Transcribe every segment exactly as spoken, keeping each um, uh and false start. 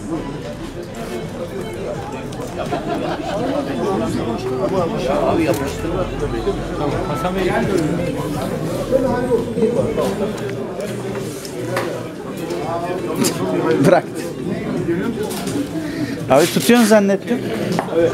Abi yapıştırma. Tamam. Hasan Bey. Bırak. Abi tutuyorsun zannettim. Evet.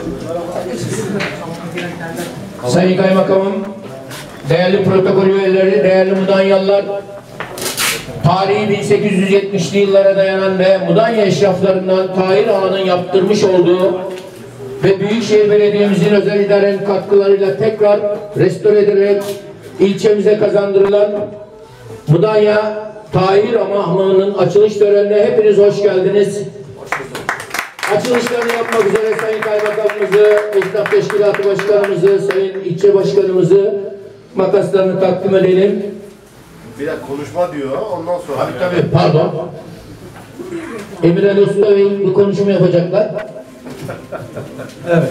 Sayın Kaymakamım, değerli protokol üyeleri, değerli Mudanyalılar, tarihi bin sekiz yüz yetmişli yıllara dayanan ve Mudanya eşraflarından Tahir Ağa'nın yaptırmış olduğu ve Büyükşehir Belediye'mizin özel idarenin katkılarıyla tekrar restore edilerek ilçemize kazandırılan Mudanya Tahir Hamamı'nın açılış törenine hepiniz hoş geldiniz. Açılışlarını yapmak üzere Sayın Kaymakamımızı, Esnaf Teşkilatı Başkanımızı, Sayın İlçe Başkanımızı makaslarını takdim edelim. Bir dakika konuşma diyor, ondan sonra. Tabii tabii, pardon. Emir Ali Usta Bey bir konuşma yapacaklar. Evet.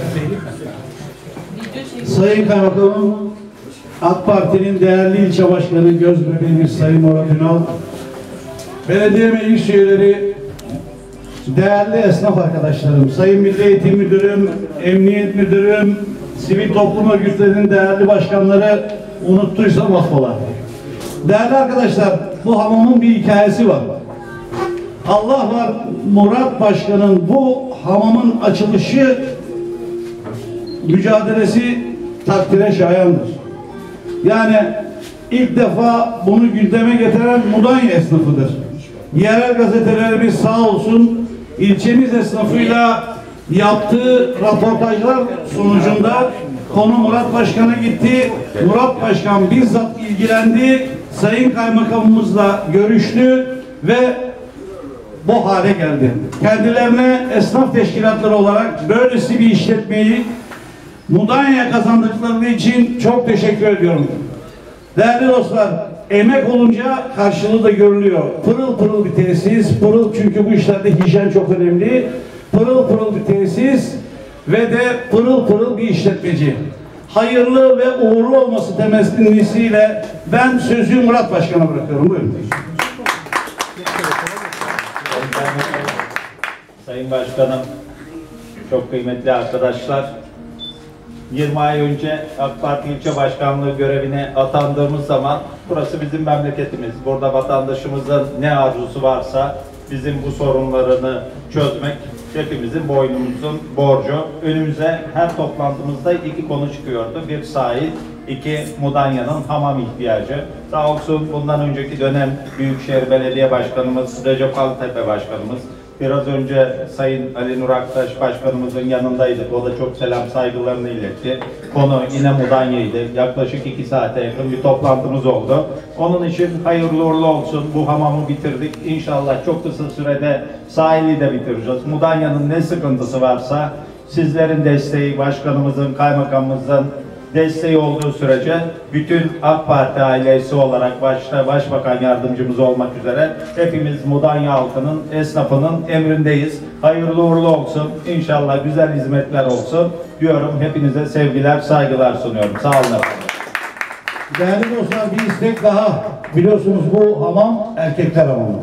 Sayın Kaymakamım, AK Parti'nin değerli ilçe başkanı Gözbebeğimiz Sayın Murat Ünal, belediye meclis üyeleri, değerli esnaf arkadaşlarım, Sayın Milli Eğitim Müdürüm, Emniyet Müdürüm, sivil toplum örgütlerinin değerli başkanları, unuttuysam affola. Değerli arkadaşlar, bu hamamın bir hikayesi var. Allah var, Murat Başkan'ın bu hamamın açılışı mücadelesi takdire şayandır. Yani ilk defa bunu gündeme getiren Mudanya esnafıdır. Yerel gazetelerimiz sağ olsun ilçemiz esnafıyla yaptığı röportajlar sonucunda konu Murat Başkan'a gitti. Murat Başkan bizzat ilgilendi. Sayın Kaymakamımızla görüştü ve bu hale geldi. Kendilerine esnaf teşkilatları olarak böylesi bir işletmeyi Mudanya'ya kazandıkları için çok teşekkür ediyorum. Değerli dostlar, emek olunca karşılığı da görülüyor. Pırıl pırıl bir tesis, pırıl çünkü bu işlerde hijyen çok önemli. Pırıl pırıl bir tesis ve de pırıl pırıl bir işletmeci. Hayırlı ve uğurlu olması temennisiyle ben sözü Murat Başkan'a bırakıyorum. Buyurun. Sayın Başkanım, çok kıymetli arkadaşlar, yirmi ay önce AK Parti ilçe başkanlığı görevine atandığımız zaman burası bizim memleketimiz. Burada vatandaşımızın ne arzusu varsa bizim bu sorunlarını çözmek hepimizin boynumuzun borcu. Önümüze her toplantımızda iki konu çıkıyordu. Bir sahil, iki Mudanya'nın hamam ihtiyacı. Sağ olsun bundan önceki dönem Büyükşehir Belediye Başkanımız, Recep Altepe Başkanımız, biraz önce Sayın Ali Nur Aktaş Başkanımızın yanındaydık. O da çok selam saygılarını iletti. Konu yine Mudanya'ydı. Yaklaşık iki saate yakın bir toplantımız oldu. Onun için hayırlı uğurlu olsun. Bu hamamı bitirdik. İnşallah çok kısa sürede sahili de bitireceğiz. Mudanya'nın ne sıkıntısı varsa sizlerin desteği, başkanımızın, kaymakamımızın desteği olduğu sürece bütün AK Parti ailesi olarak başta Başbakan Yardımcımız olmak üzere hepimiz Mudanya halkının, esnafının emrindeyiz. Hayırlı uğurlu olsun. İnşallah güzel hizmetler olsun diyorum. Hepinize sevgiler, saygılar sunuyorum. Sağ olun efendim. Değerli dostlar, bir istek daha. Biliyorsunuz bu hamam erkekler hamamı.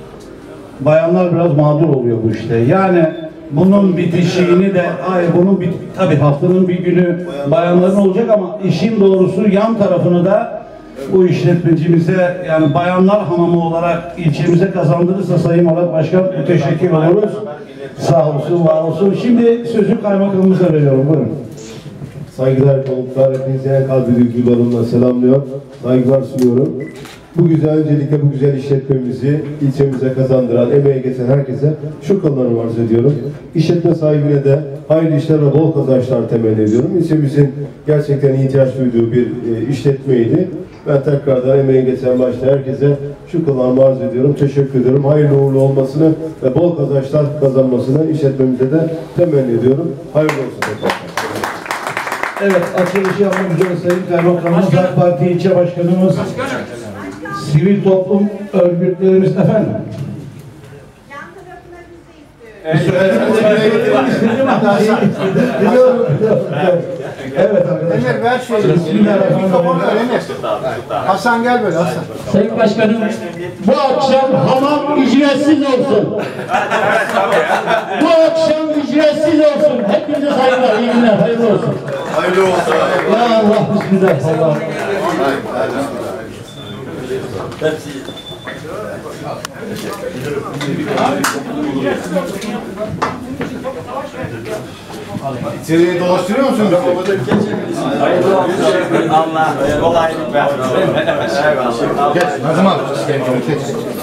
Bayanlar biraz mağdur oluyor bu işte. Yani bunun bitişiğini de, hayır bunun bit, tabii haftanın bir günü bayanların olacak ama işin doğrusu yan tarafını da bu işletmecimize, yani bayanlar hamamı olarak ilçemize kazandırırsa Sayın Murat Başkan teşekkür ediyoruz. Sağ olsun, var olsun. Şimdi sözü kaymakamımıza veriyorum. Buyurun. Saygılar, konuklar, hepinize en kalbi duygularımla selamlıyor. Saygılar sunuyorum. Bu güzel, öncelikle bu güzel işletmemizi ilçemize kazandıran, emeğe geçen herkese şükranlarımı arz ediyorum. İşletme sahibine de hayırlı işler ve bol kazançlar temenni ediyorum. İlçemizin gerçekten ihtiyaç duyduğu bir e, işletmeydi. Ben tekrardan emeğe geçen başta herkese şükranlarımı arz ediyorum. Teşekkür ediyorum. Hayırlı uğurlu olmasını ve bol kazançlar kazanmasını işletmemize de temenni ediyorum. Hayırlı olsun tekrar. Evet, açılışı yapmak üzere Sayın Kaymakamımız, AK Parti ilçe başkanımız, Başkanım. Sivil toplum örgütlerimiz efendim. Yan tarafına bizi istiyoruz. Biliyorum. Evet arkadaşlar. Emir ver şeyi. Bismillahirrahmanirrahim. Mikrofonu ver Emir. Hasan gel böyle Hasan. Sayın Başkanım, bu akşam hamam ücretsiz olsun. Bu akşam ücretsiz olsun. Hepinize saygılar, iyi günler, hayırlı olsun. Hayırlı olsun. Ya Allah, bismillah, Allah. İçeriye dolaştırıyor musun? Allah kolaylık versin. Eyvallah. Geç. Ne zaman? Geç.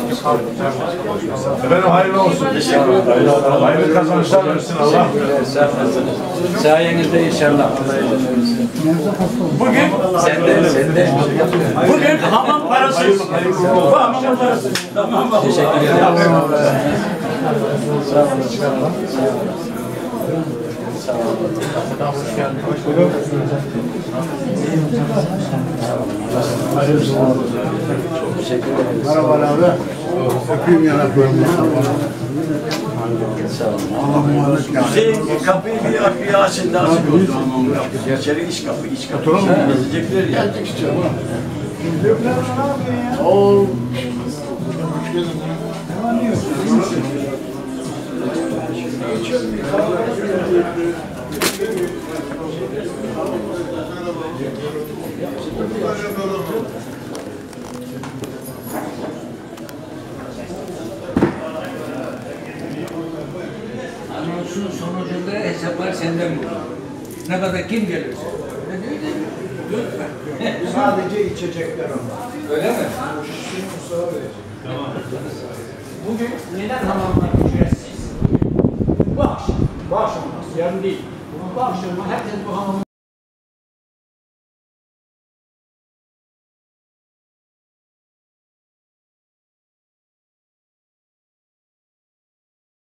Efendim hayırlı olsun. Teşekkür ederim. Hayırlı kazançlar versin Allah. Sayenizde inşallah. Bugün sende sende. Bugün hamam parası. Bu hamam parası. Tamam. Teşekkür ederim. Sağ olun. Merhaba abi. Öpeyim yanaklarımı. Hüseyin kapıyı bir arkaya açın da açık olsun. İçeri iç kapı, iç kapı. Oturalım mı? Gezecekler ya. Oo. Anonsun sonucunda hesaplar senden mi? Ne kadar kim gelirse. Lütfen. Sadece içecekler ama. Öyle mi? Bugün neden hamamlar ücretsiz? Bu akşam. Bu akşam. Yarın değil. Bu akşam herkes bu hamamı